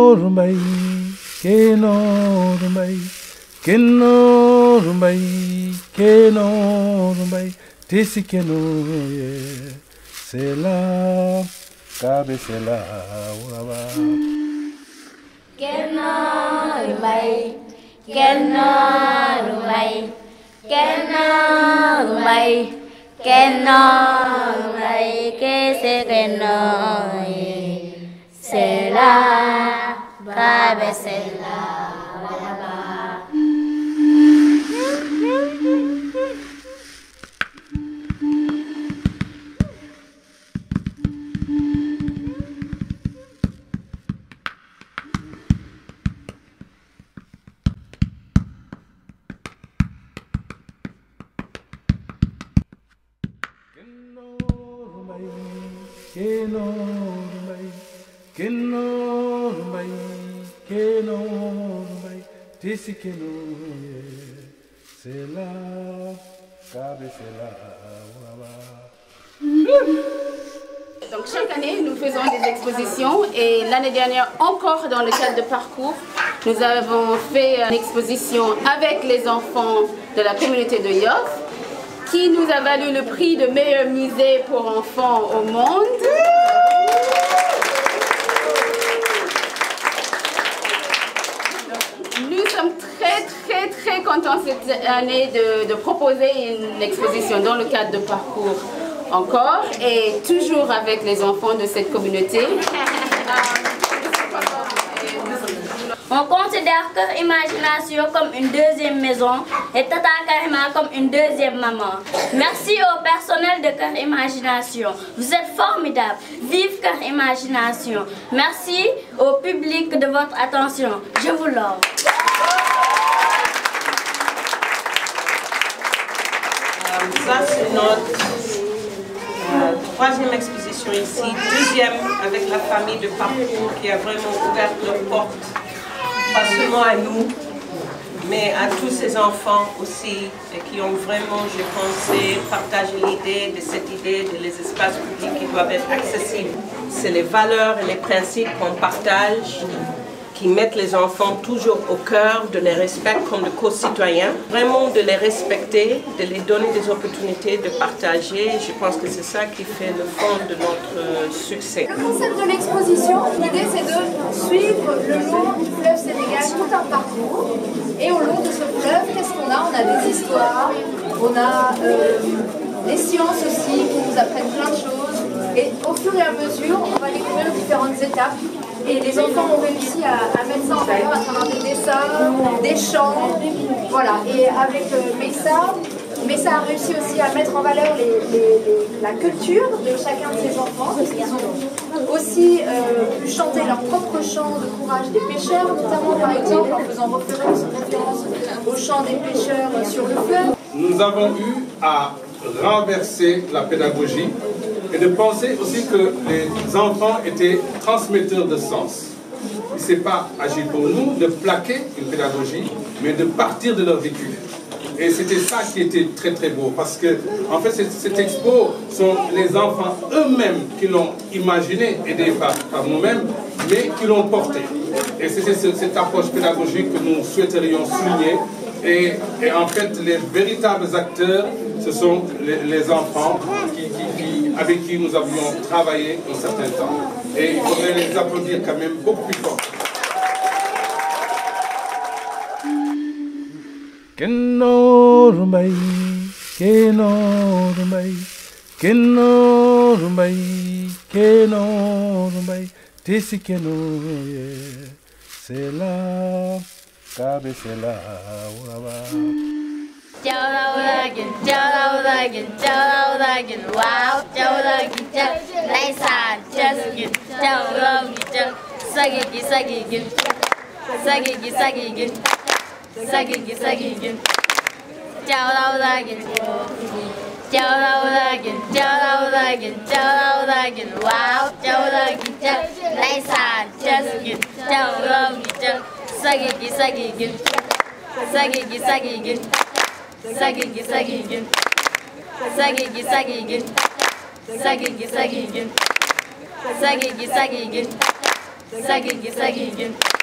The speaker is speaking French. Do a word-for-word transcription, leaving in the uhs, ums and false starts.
rumbai, keno rumbai, keno rumbai, keno rumbai, tisi keno ye, sela, kabe sela uraba. Keno rumbai, keno rumbai, keno rumbai, keno rumbai, kese keno ye. C'est là, Baba, c'est là, Baba. Keno rumbai, keno rumbai, keno rumbai, tisi keno ye, sela, kabe sela uraba. Donc chaque année, nous faisons des expositions et l'année dernière, encore dans le cadre de parcours, nous avons fait une exposition avec les enfants de la communauté de Yoff qui nous a valu le prix de meilleur musée pour enfants au monde. Nous sommes très très très contents cette année de, de proposer une exposition dans le cadre de parcours encore et toujours avec les enfants de cette communauté. On considère Cœur Imagination comme une deuxième maison et Tata Karima comme une deuxième maman. Merci au personnel de Cœur Imagination. Vous êtes formidables. Vive Cœur Imagination. Merci au public de votre attention. Je vous l'offre. Ça, c'est notre euh, troisième exposition ici, deuxième avec la famille de parcours qui a vraiment ouvert leurs portes, pas seulement à nous, mais à tous ces enfants aussi, et qui ont vraiment, je pense, partagé l'idée de cette idée de les espaces publics qui doivent être accessibles. C'est les valeurs et les principes qu'on partage, qui mettent les enfants toujours au cœur, de les respecter comme des co-citoyens, vraiment de les respecter, de les donner des opportunités de partager. Je pense que c'est ça qui fait le fond de notre succès. Le concept de l'exposition, l'idée c'est de suivre le long du fleuve Sénégal tout un parcours. Et au long de ce fleuve, qu'est-ce qu'on a? On a des histoires, on a euh, des sciences aussi qui nous apprennent plein de choses. Et au fur et à mesure, on va découvrir différentes étapes. Et les enfants ont réussi à, à mettre ça en valeur à travers des dessins, des chants, voilà. Et avec euh, Messa, Messa a réussi aussi à mettre en valeur les, les, les, la culture de chacun de ses enfants, parce qu'ils ont aussi euh, pu chanter leur propre chant de courage des pêcheurs, notamment par exemple en faisant référence, référence au chant des pêcheurs sur le fleuve. Nous avons eu à renverser la pédagogie et de penser aussi que les enfants étaient transmetteurs de sens. Il ne s'est pas agi pour nous de plaquer une pédagogie, mais de partir de leur vécu. Et c'était ça qui était très très beau, parce que en fait cette, cette expo sont les enfants eux-mêmes qui l'ont imaginé, aidés par, par nous-mêmes, mais qui l'ont porté. Et c'était cette approche pédagogique que nous souhaiterions souligner. Et, et en fait, les véritables acteurs, ce sont les, les enfants qui, qui, qui, avec qui nous avions travaillé un certain temps. Et il faudrait les applaudir quand même beaucoup plus fort. Keno rumbai, keno rumbai, keno rumbai, keno rumbai, tisi keno ye, sela, kabe sela uraba. Jawlagin, jawlagin, jawlagin, wow, jawlagin, jaw, nice, just jawlagin, sagigi, sagigi, sagigi, sagigi. Sagigi, sagigi, jawlagin, jawlagin, jawlagin, jawlagin, wow, jawlagin, nice, just jawlagin, sagigi, sagigi, sagigi, sagigi, sagigi, sagigi, sagigi, sagigi, sagigi, sagigi, sagigi, sagigi, Sagigi, sagigi.